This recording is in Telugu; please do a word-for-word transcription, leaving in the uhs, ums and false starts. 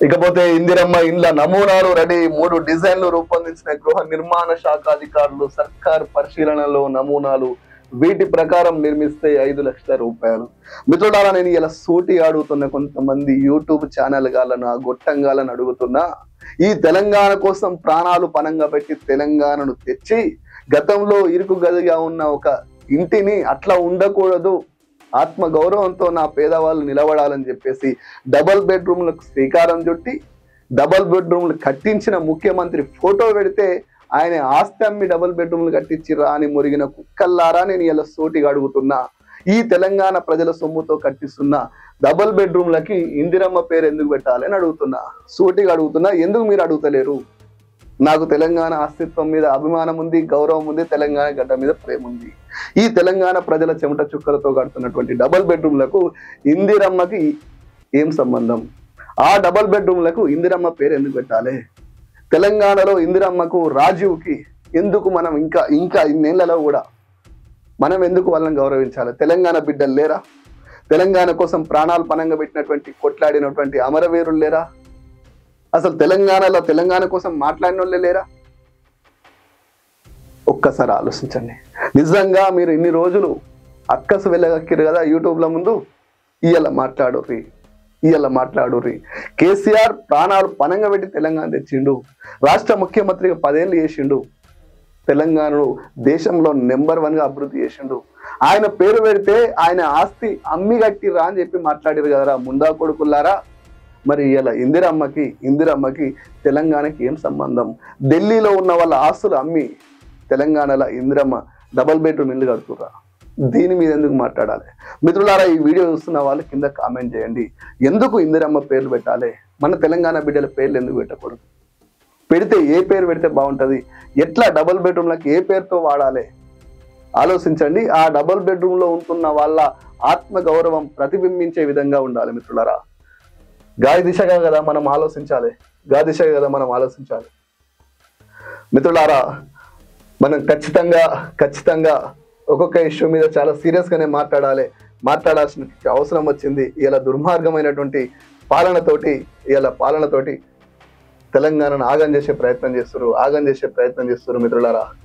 ఇకపోతే ఇందిరమ్మ ఇండ్ల నమూనాలు రెడీ, మూడు డిజైన్లు రూపొందించిన గృహ నిర్మాణ శాఖ అధికారులు. సర్కార్ పరిశీలనలో నమూనాలు, వీటి ప్రకారం నిర్మిస్తే ఐదు లక్షల రూపాయలు. మిత్రులారా, నేను ఇలా సూటి అడుగుతున్న కొంతమంది యూట్యూబ్ ఛానల్ గాలను, ఆ గొట్టంగాలను అడుగుతున్నా, ఈ తెలంగాణ కోసం ప్రాణాలు పనంగా పెట్టి తెలంగాణను తెచ్చి గతంలో ఇరుకు గదిగా ఉన్న ఒక ఇంటిని అట్లా ఉండకూడదు, ఆత్మ గౌరవంతో నా పేదవాళ్ళు నిలబడాలని చెప్పేసి డబల్ బెడ్రూమ్లకు శ్రీకారం చుట్టి డబల్ బెడ్రూమ్లు కట్టించిన ముఖ్యమంత్రి ఫోటో పెడితే ఆయన ఆస్తి అమ్మి డబల్ బెడ్రూమ్లు కట్టించిరా అని మురిగిన కుక్కల్లారా నేను ఇలా సోటిగా అడుగుతున్నా. ఈ తెలంగాణ ప్రజల సొమ్ముతో కట్టిస్తున్న డబల్ బెడ్రూమ్లకి ఇందిరమ్మ పేరు ఎందుకు పెట్టాలి అని అడుగుతున్నా, సోటిగా అడుగుతున్నా. ఎందుకు మీరు అడుగుతలేరు? నాకు తెలంగాణ అస్తిత్వం మీద అభిమానం ఉంది, గౌరవం ఉంది, తెలంగాణ గడ్డ మీద ప్రేమ ఉంది. ఈ తెలంగాణ ప్రజల చెమట చుక్కలతో కడుతున్నటువంటి డబల్ బెడ్రూమ్లకు ఇందిరమ్మకి ఏం సంబంధం? ఆ డబల్ బెడ్రూమ్లకు ఇందిరమ్మ పేరు ఎందుకు పెట్టాలి? తెలంగాణలో ఇందిరమ్మకు, రాజీవ్కి ఎందుకు మనం ఇంకా ఇంకా ఇన్నేళ్లలో కూడా మనం ఎందుకు వాళ్ళని గౌరవించాలి? తెలంగాణ బిడ్డలు లేరా? తెలంగాణ కోసం ప్రాణాలు పనంగా పెట్టినటువంటి, కొట్లాడినటువంటి అమరవీరులు లేరా? అసలు తెలంగాణలో తెలంగాణ కోసం మాట్లాడిన వాళ్ళే లేరా? ఒక్కసారి ఆలోచించండి. నిజంగా మీరు ఇన్ని రోజులు అక్కసు వెళ్ళగక్కిరు కదా యూట్యూబ్ల ముందు, ఇయ్యాల మాట్లాడుర్రి, ఇయ్యాల మాట్లాడుర్రి. కేసీఆర్ ప్రాణాలు పనంగా పెట్టి తెలంగాణ తెచ్చిండు, రాష్ట్ర ముఖ్యమంత్రిగా పదేళ్ళు చేసిండు, తెలంగాణను దేశంలో నెంబర్ వన్ గా అభివృద్ధి చేసిండు. ఆయన పేరు పెడితే ఆయన ఆస్తి అమ్మి కట్టిరా అని చెప్పి మాట్లాడారు కదరా ముందా కొడుకుల్లారా. మరి ఇలా ఇందిరమ్మకి ఇందిరమ్మకి తెలంగాణకి ఏం సంబంధం? ఢిల్లీలో ఉన్న వాళ్ళ ఆస్తులు అమ్మి తెలంగాణలో ఇందిరమ్మ డబల్ బెడ్రూమ్ ఇల్లు కడుతురా. దీని మీద ఎందుకు మాట్లాడాలి? మిత్రులారా, ఈ వీడియో చూస్తున్న వాళ్ళు కింద కామెంట్ చేయండి. ఎందుకు ఇందిరమ్మ పేర్లు పెట్టాలి? మన తెలంగాణ బిడ్డల పేర్లు ఎందుకు పెట్టకూడదు? పెడితే ఏ పేరు పెడితే బాగుంటుంది? ఎట్లా డబల్ బెడ్రూమ్లకి ఏ పేరుతో వాడాలి? ఆలోచించండి. ఆ డబల్ బెడ్రూమ్లో ఉంటున్న వాళ్ళ ఆత్మ గౌరవం ప్రతిబింబించే విధంగా ఉండాలి. మిత్రులారా, గాయ దిశగా కదా మనం ఆలోచించాలి, గా దిశగా కదా మనం ఆలోచించాలి. మిత్రులారా, మనం ఖచ్చితంగా ఖచ్చితంగా ఒక్కొక్క ఇష్యూ మీద చాలా సీరియస్ గానే మాట్లాడాలి, మాట్లాడాల్సిన అవసరం వచ్చింది. ఇలా దుర్మార్గమైనటువంటి పాలనతోటి ఇలా పాలనతోటి తెలంగాణను ఆగం చేసే ప్రయత్నం చేస్తారు ఆగం చేసే ప్రయత్నం చేస్తారు మిత్రులారా.